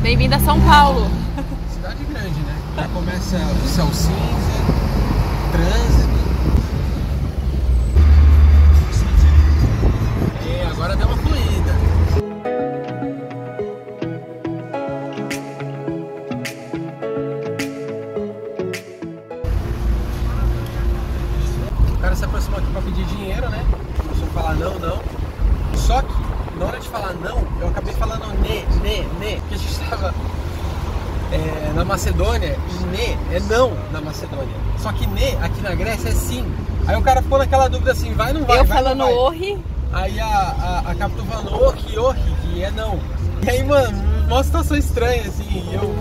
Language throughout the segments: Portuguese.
Bem-vindo a São Paulo. Cidade grande, né? Já começa o céu cinza, trânsito. E agora deu uma fluida. O cara se aproximou aqui pra pedir dinheiro, né? Começou a falar não, não. Só que, na hora de falar não, eu acabei falando ne, porque a gente tava na Macedônia e ne é não na Macedônia. Só que ne aqui na Grécia é sim. Aí o cara ficou naquela dúvida assim, vai ou não vai? Eu vai, falando não vai. orri. Aí a capitã falando orri, que é não. E aí, mano, uma situação estranha assim, e eu...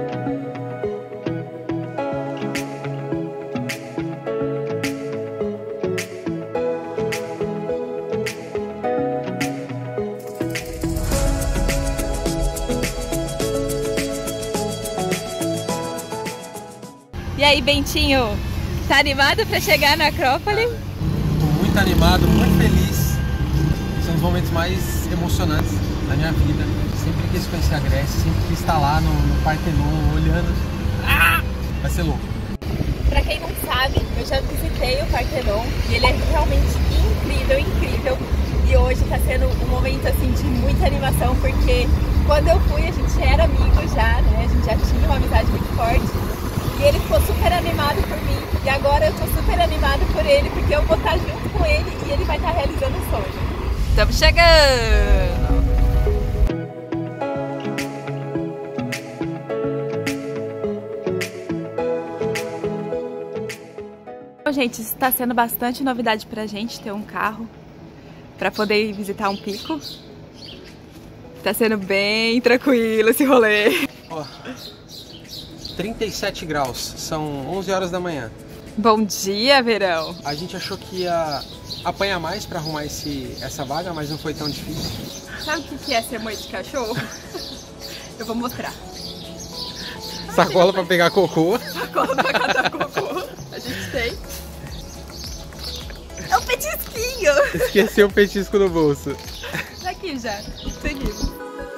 E aí, Bentinho, tá animado pra chegar na Acrópole? Tô muito animado, muito feliz. São os momentos mais emocionantes da minha vida. Sempre quis conhecer a Grécia, sempre quis estar lá no Partenon, olhando. Vai ser louco. Pra quem não sabe, eu já visitei o Partenon e ele é realmente incrível, incrível. E hoje tá sendo um momento assim de muita animação, porque quando eu fui a gente era amigo já, né? A gente já tinha uma amizade muito forte. E ele ficou super animado por mim. E agora eu tô super animado por ele, porque eu vou estar junto com ele e ele vai estar realizando o sonho. Estamos chegando! Bom, gente, isso está sendo bastante novidade pra gente, ter um carro para poder visitar um pico. Tá sendo bem tranquilo esse rolê. Ó, 37 graus, são 11 horas da manhã. Bom dia, verão! A gente achou que ia apanhar mais pra arrumar essa vaga, mas não foi tão difícil. Sabe o que é ser mãe de cachorro? Eu vou mostrar. Sacola pra pegar cocô. Sacola pra catar cocô. A gente tem. É um petisquinho! Esqueceu o petisco no bolso. Tá aqui já. Seguimos.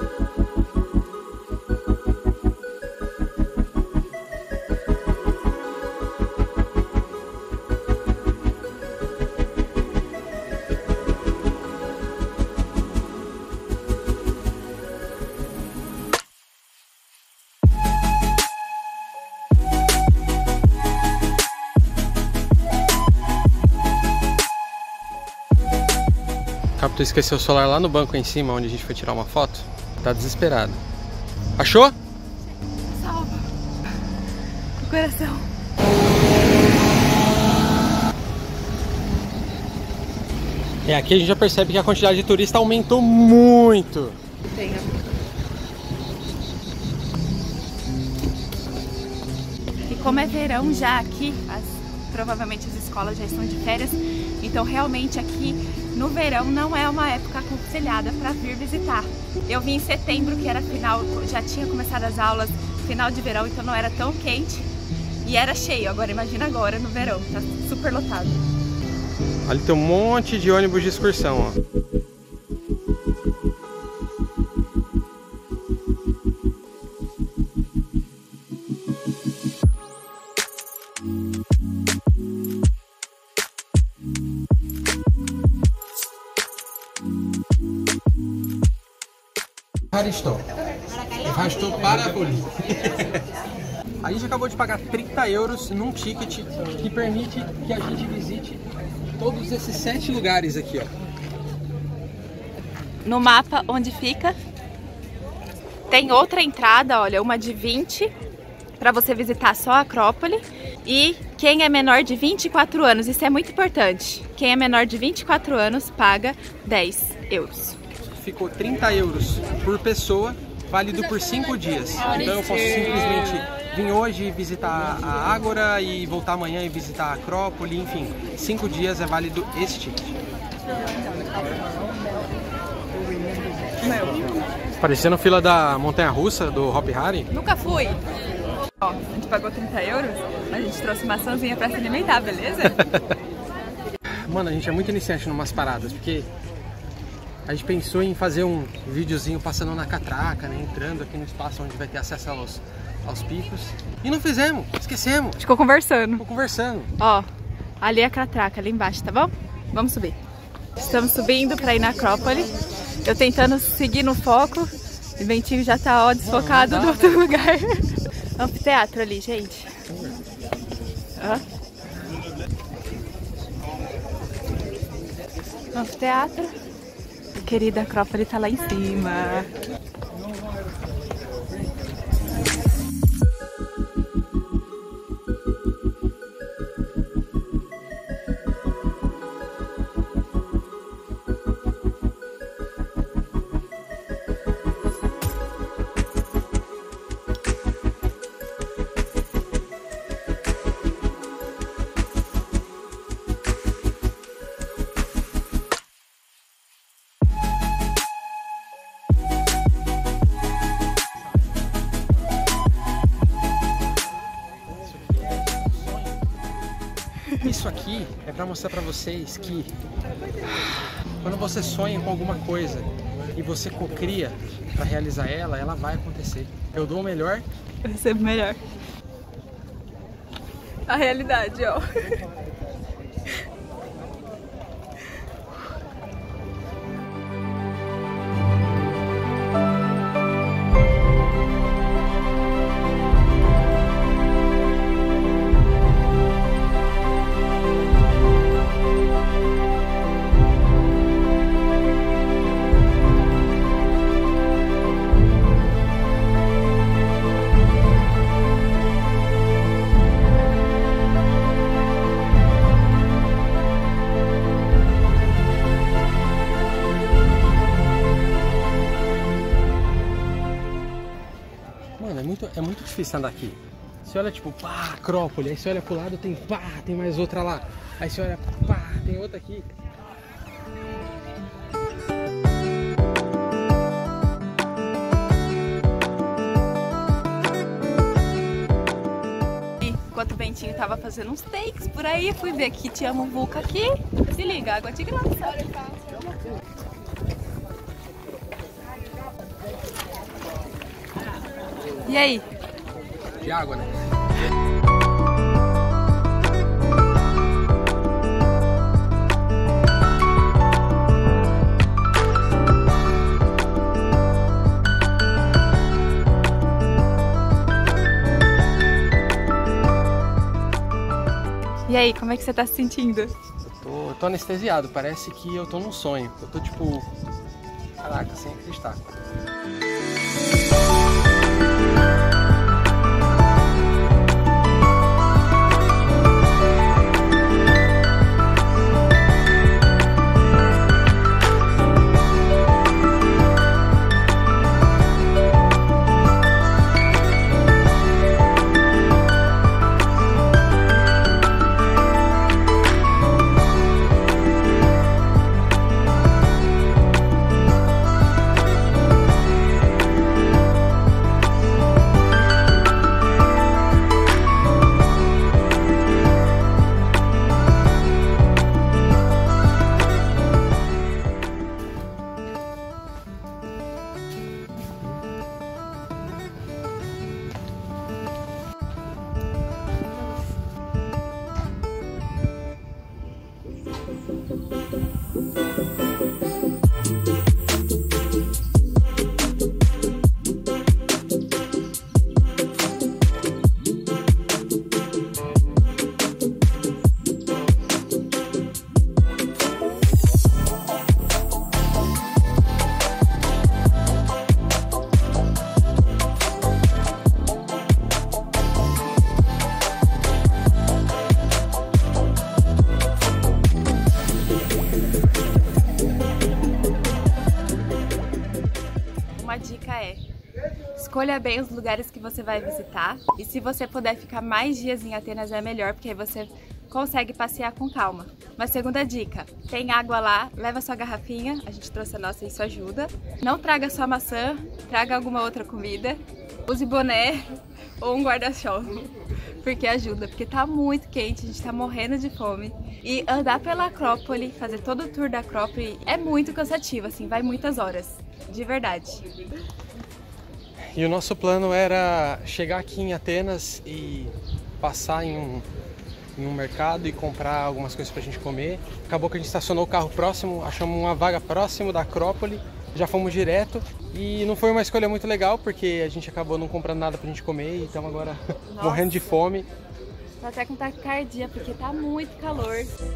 O capitão esqueceu o celular lá no banco em cima, onde a gente foi tirar uma foto. Tá desesperado. Achou? Salva. O coração. Aqui a gente já percebe que a quantidade de turista aumentou muito. Tenha. E como é verão já aqui, provavelmente as escolas já estão de férias, então realmente aqui no verão não é uma época aconselhada para vir visitar. Eu vim em setembro, que era final, já tinha começado as aulas, final de verão, então não era tão quente e era cheio. Agora imagina agora no verão, tá super lotado. Ali tem um monte de ônibus de excursão, ó. Estou Paraboli. A gente acabou de pagar 30 euros num ticket que permite que a gente visite todos esses 7 lugares aqui, ó. No mapa onde fica tem outra entrada, olha, uma de 20 para você visitar só a Acrópole. E quem é menor de 24 anos, isso é muito importante. Quem é menor de 24 anos paga 10 euros. Ficou 30 euros por pessoa, válido por 5 dias. Então eu posso simplesmente vir hoje visitar a Ágora e voltar amanhã e visitar a Acrópole, enfim, 5 dias é válido esse ticket. Parecendo fila da montanha-russa do Hop Hari. Nunca fui! Ó, a gente pagou 30 euros, mas a gente trouxe maçãzinha pra se alimentar, beleza? Mano, a gente é muito iniciante em umas paradas, porque A gente pensou em fazer um videozinho passando na catraca, né? Entrando aqui no espaço onde vai ter acesso aos picos. E não fizemos, esquecemos. Ficou conversando. Ficou conversando. Ó, ali é a catraca, ali embaixo, tá bom? Vamos subir. Estamos subindo pra ir na Acrópole. Eu tentando seguir no foco. E o Bentinho já tá, ó, desfocado do outro lugar. Anfiteatro ali, gente. Ó. Anfiteatro. A querida Acrópole tá lá em cima. Isso aqui é para mostrar para vocês que quando você sonha com alguma coisa e você cocria para realizar ela, ela vai acontecer. Eu dou o melhor. Eu recebo o melhor. A realidade, ó. Mano, é muito difícil andar aqui. Você olha tipo, pá, Acrópole, aí você olha pro lado, tem pá, tem mais outra lá. Aí você olha, pá, tem outra aqui. Enquanto o Bentinho tava fazendo uns takes por aí, fui ver que tinha muvuca aqui. Se liga, água de graça. E aí? De água, né? E aí, como é que você tá se sentindo? Eu tô anestesiado, parece que eu tô num sonho. Eu tô tipo, caraca, sem acreditar. Uma dica é: escolha bem os lugares que você vai visitar, e se você puder ficar mais dias em Atenas é melhor, porque aí você consegue passear com calma. Uma segunda dica: tem água lá, leva sua garrafinha, a gente trouxe a nossa e isso ajuda. Não traga só maçã, traga alguma outra comida, use boné ou um guarda-chuva, porque ajuda, porque tá muito quente, a gente tá morrendo de fome. E andar pela Acrópole, fazer todo o tour da Acrópole é muito cansativo, assim, vai muitas horas, de verdade. E o nosso plano era chegar aqui em Atenas e passar em um mercado e comprar algumas coisas pra gente comer. Acabou que a gente estacionou o carro próximo, achamos uma vaga próximo da Acrópole, já fomos direto e não foi uma escolha muito legal porque a gente acabou não comprando nada pra gente comer e estamos agora morrendo de fome. Tô até com taquicardia porque tá muito calor.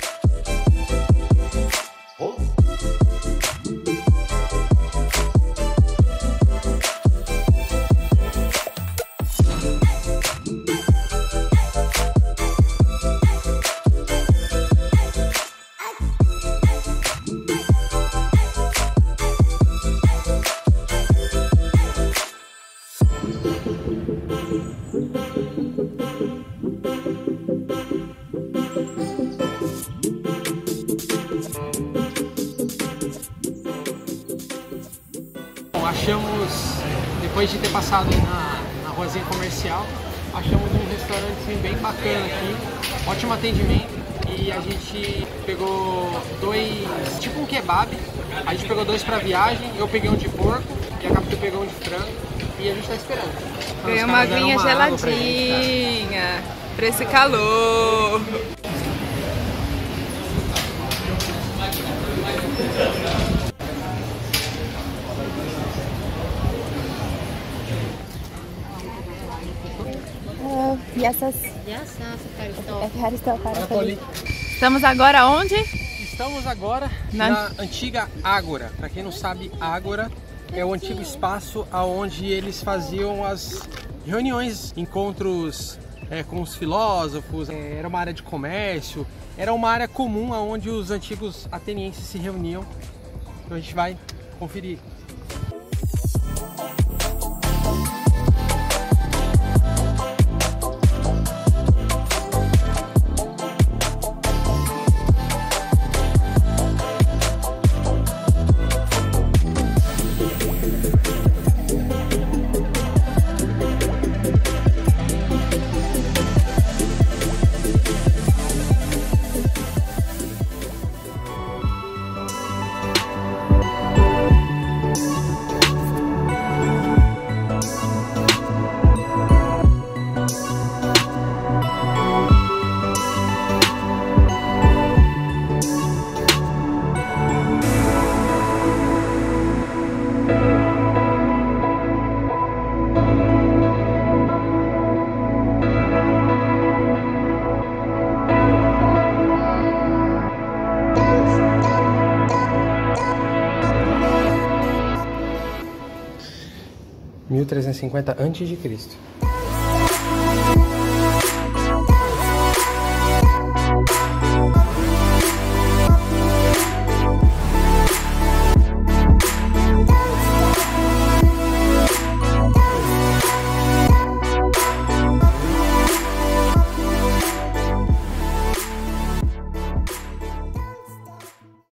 Achamos, depois de ter passado na ruazinha comercial, achamos um restaurante bem bacana aqui, ótimo atendimento, e a gente pegou tipo um kebab, a gente pegou 2 pra viagem, eu peguei um de porco e a Capitu pegou um de frango e a gente tá esperando. Ganhei uma aguinha geladinha pra esse calor. Estamos agora onde? Estamos agora na antiga Ágora. Para quem não sabe, Ágora é o antigo espaço onde eles faziam as reuniões, encontros com os filósofos. Era uma área de comércio, era uma área comum onde os antigos atenienses se reuniam. Então a gente vai conferir. (1350 a.C.).